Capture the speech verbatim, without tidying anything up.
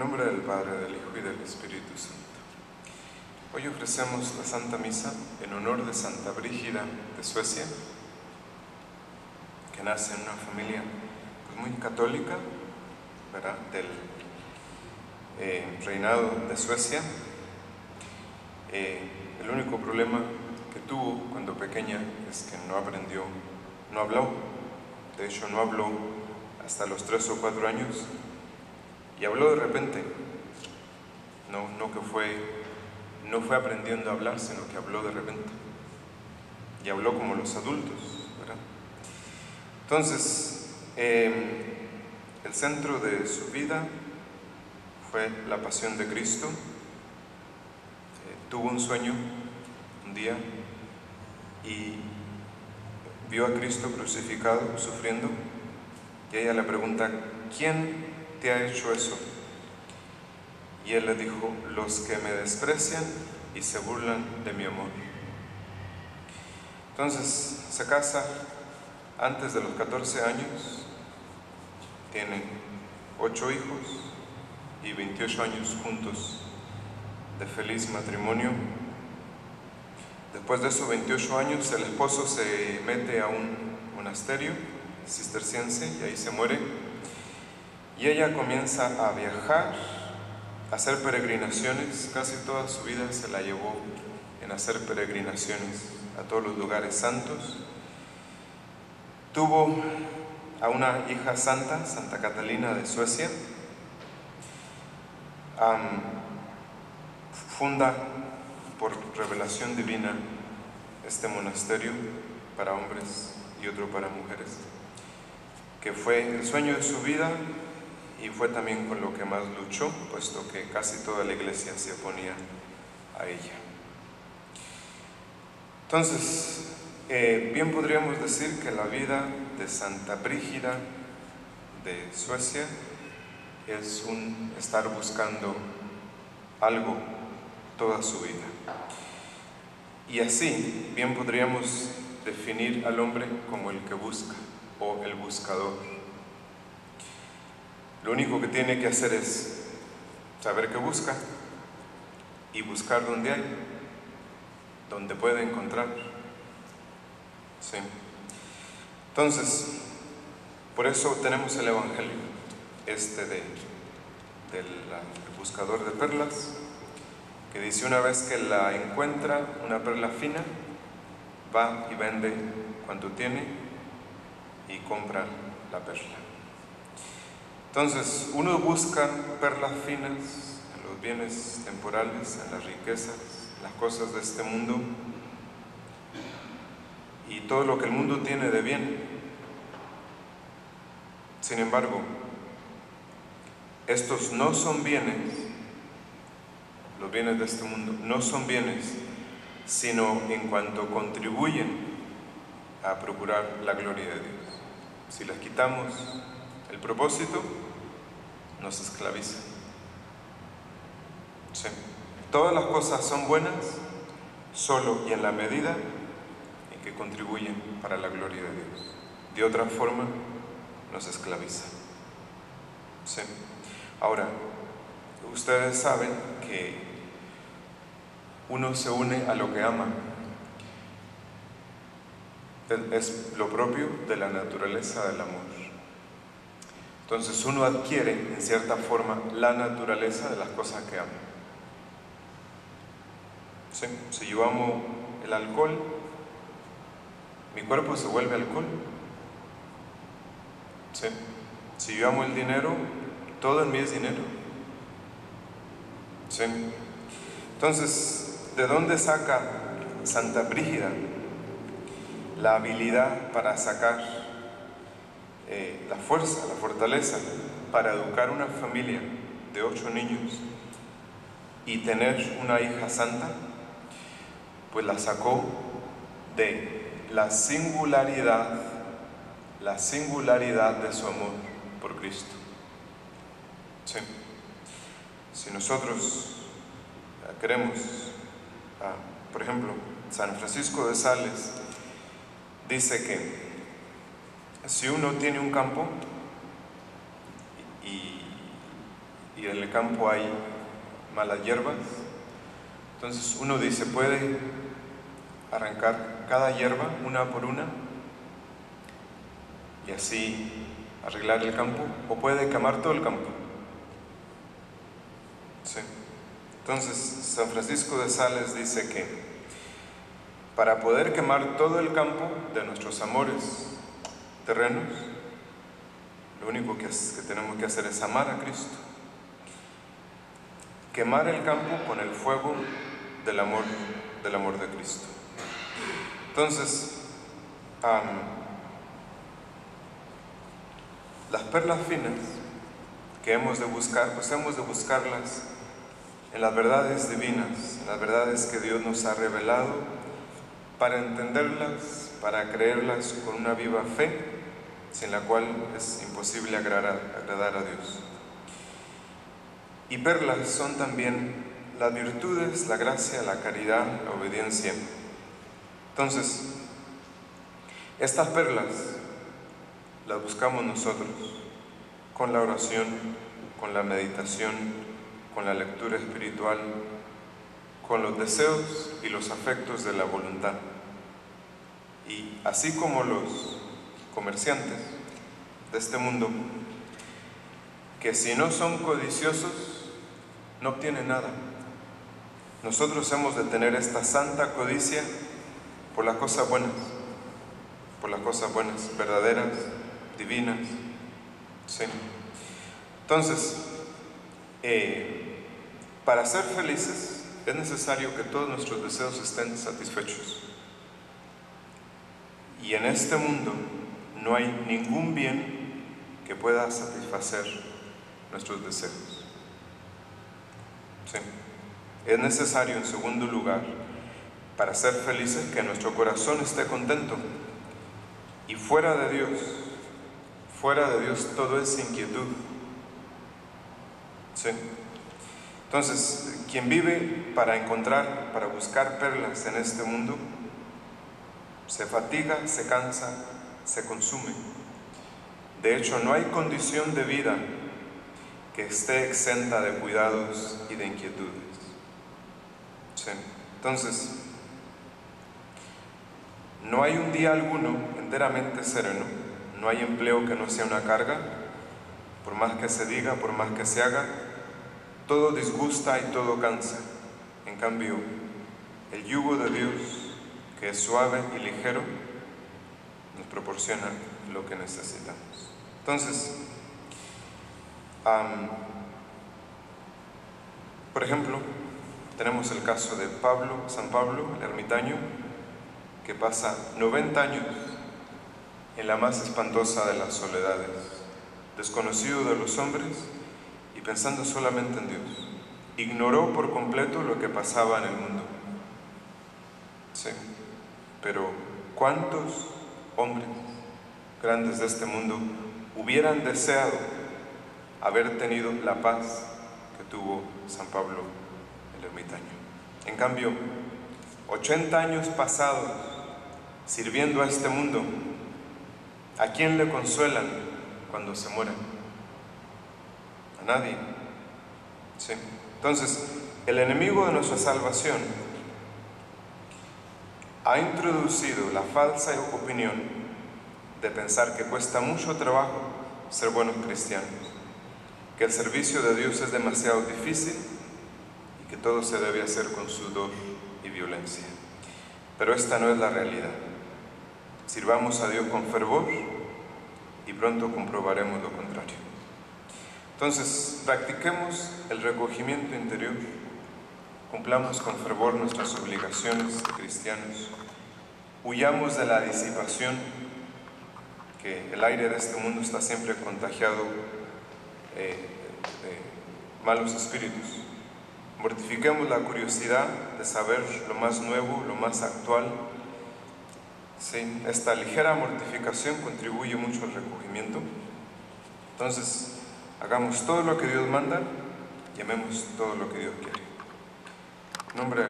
nombre del Padre, del Hijo y del Espíritu Santo. Hoy ofrecemos la Santa Misa en honor de Santa Brígida de Suecia, que nace en una familia pues, muy católica, ¿verdad?, del eh, reinado de Suecia. Eh, el único problema que tuvo cuando pequeña es que no aprendió, no habló. De hecho, no habló hasta los tres o cuatro años. Y habló de repente, no, no que fue, no fue aprendiendo a hablar, sino que habló de repente. Y habló como los adultos, ¿verdad? Entonces, eh, el centro de su vida fue la pasión de Cristo. Eh, tuvo un sueño un día y vio a Cristo crucificado, sufriendo, y ella le pregunta: ¿quién te ha hecho eso? Y él le dijo: los que me desprecian y se burlan de mi amor. Entonces se casa antes de los catorce años, tiene ocho hijos y veintiocho años juntos de feliz matrimonio. Después de esos veintiocho años, el esposo se mete a un monasterio cisterciense y ahí se muere. Y ella comienza a viajar, a hacer peregrinaciones. Casi toda su vida se la llevó en hacer peregrinaciones a todos los lugares santos. Tuvo a una hija santa, Santa Catalina de Suecia. Um, funda por revelación divina este monasterio para hombres y otro para mujeres, que fue el sueño de su vida. Y fue también con lo que más luchó, puesto que casi toda la iglesia se oponía a ella. Entonces, eh, bien podríamos decir que la vida de Santa Brígida de Suecia es un estar buscando algo toda su vida. Y así, bien podríamos definir al hombre como el que busca, o el buscador. Lo único que tiene que hacer es saber qué busca y buscar donde hay, donde puede encontrar. ¿Sí? Entonces, por eso tenemos el Evangelio, este de, del buscador de perlas, que dice: una vez que la encuentra, una perla fina, va y vende cuanto tiene y compra la perla. Entonces, uno busca perlas finas en los bienes temporales, en las riquezas, en las cosas de este mundo y todo lo que el mundo tiene de bien. Sin embargo, estos no son bienes, los bienes de este mundo no son bienes, sino en cuanto contribuyen a procurar la gloria de Dios. Si les quitamos el propósito, nos esclaviza. Sí. Todas las cosas son buenas solo y en la medida en que contribuyen para la gloria de Dios. De otra forma, nos esclaviza. Sí. Ahora, ustedes saben que uno se une a lo que ama. Es lo propio de la naturaleza del amor. Entonces uno adquiere, en cierta forma, la naturaleza de las cosas que ama. ¿Sí? Si yo amo el alcohol, mi cuerpo se vuelve alcohol. ¿Sí? Si yo amo el dinero, todo en mí es dinero. ¿Sí? Entonces, ¿de dónde saca Santa Brígida la habilidad para sacar Eh, la fuerza, la fortaleza para educar una familia de ocho niños y tener una hija santa? Pues la sacó de la singularidad, la singularidad de su amor por Cristo. Sí. Si nosotros queremos, ah, por ejemplo, San Francisco de Sales dice que si uno tiene un campo y y en el campo hay malas hierbas. Entonces uno dice, puede arrancar cada hierba una por una y así arreglar el campo, o puede quemar todo el campo. Sí. Entonces San Francisco de Sales dice que para poder quemar todo el campo de nuestros amores terrenos, lo único que, es, que tenemos que hacer es amar a Cristo. Quemar el campo con el fuego del amor, del amor de Cristo. Entonces, um, las perlas finas que hemos de buscar, pues hemos de buscarlas en las verdades divinas, en las verdades que Dios nos ha revelado, para entenderlas, para creerlas con una viva fe, sin la cual es imposible agradar, agradar a Dios. Y perlas son también las virtudes, la gracia, la caridad, la obediencia. Entonces, estas perlas las buscamos nosotros con la oración, con la meditación, con la lectura espiritual, con los deseos y los afectos de la voluntad. Y así como los comerciantes de este mundo, que si no son codiciosos, no obtienen nada. Nosotros hemos de tener esta santa codicia por las cosas buenas, por las cosas buenas, verdaderas, divinas. Sí. Entonces, eh, para ser felices es necesario que todos nuestros deseos estén satisfechos. Y en este mundo no hay ningún bien que pueda satisfacer nuestros deseos. Sí. Es necesario, en segundo lugar, para ser felices, que nuestro corazón esté contento. Y fuera de Dios, fuera de Dios todo es inquietud. Sí. Entonces, quien vive para encontrar, para buscar perlas en este mundo, se fatiga, se cansa, se consume. De hecho, no hay condición de vida que esté exenta de cuidados y de inquietudes. Sí. Entonces, no hay un día alguno enteramente sereno, no hay empleo que no sea una carga, por más que se diga, por más que se haga, todo disgusta y todo cansa. En cambio, el yugo de Dios, que es suave y ligero, nos proporciona lo que necesitamos. Entonces, um, por ejemplo, tenemos el caso de Pablo, San Pablo, el ermitaño, que pasa noventa años en la más espantosa de las soledades, desconocido de los hombres y pensando solamente en Dios. Ignoró por completo lo que pasaba en el mundo. Sí, pero ¿cuántos hombres grandes de este mundo hubieran deseado haber tenido la paz que tuvo San Pablo el ermitaño? En cambio, ochenta años pasados sirviendo a este mundo, ¿a quién le consuelan cuando se mueren? A nadie. Sí. Entonces, el enemigo de nuestra salvación ha introducido la falsa opinión de pensar que cuesta mucho trabajo ser buenos cristianos, que el servicio de Dios es demasiado difícil y que todo se debe hacer con sudor y violencia. Pero esta no es la realidad. Sirvamos a Dios con fervor y pronto comprobaremos lo contrario. Entonces, practiquemos el recogimiento interior, cumplamos con fervor nuestras obligaciones de cristianos, huyamos de la disipación, que el aire de este mundo está siempre contagiado eh, de malos espíritus. Mortifiquemos la curiosidad de saber lo más nuevo, lo más actual. Sí, esta ligera mortificación contribuye mucho al recogimiento. Entonces, hagamos todo lo que Dios manda y amemos todo lo que Dios quiere. En nombre de